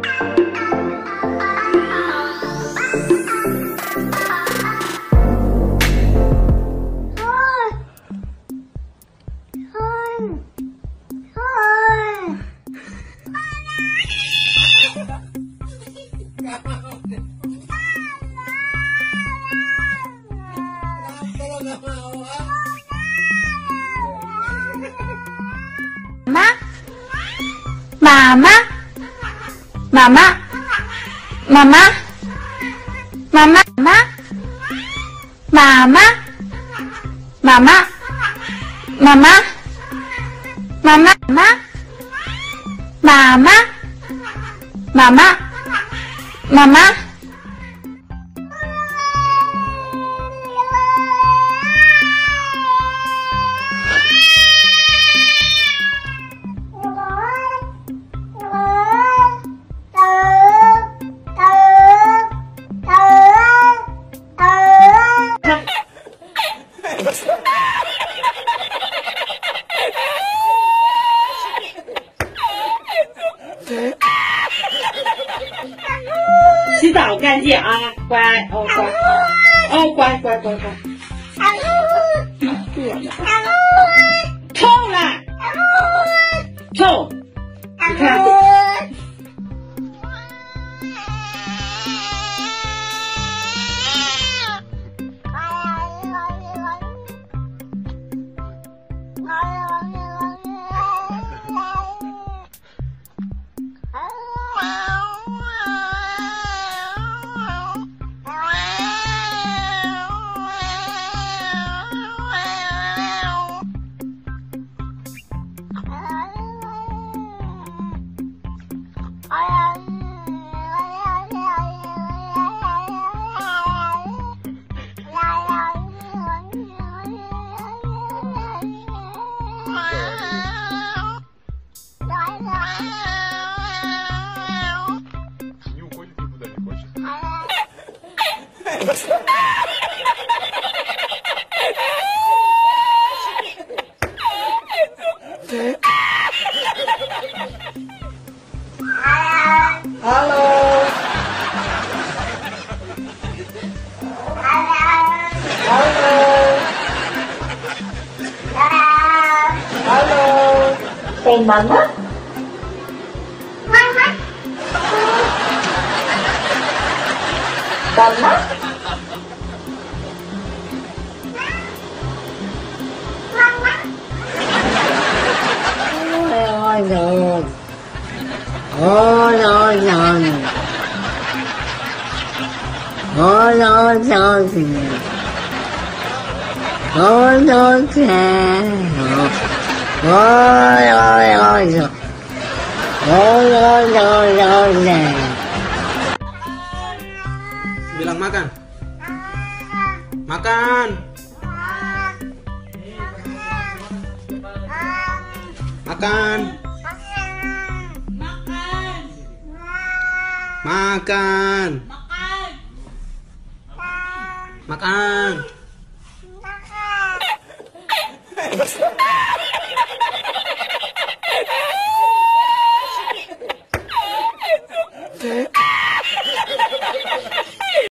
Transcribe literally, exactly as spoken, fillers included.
Mama, mama, mama, mama, mama, mama, mama, mama, mama, mama, mama, mama, mama. 洗澡干净啊，乖哦乖，哦乖乖乖乖。臭了，臭，你看。 Halo. Halo. Halo. Say mama. Mama. Mama. Ôi trời. Ôi ôi trời. Ôi ôi trời. Ôi ôi trời. Ôi ôi ôi trời. Ôi ôi ôi ôi trời. Bilang makan. Makan. Makan. Makan. Makan. Makan.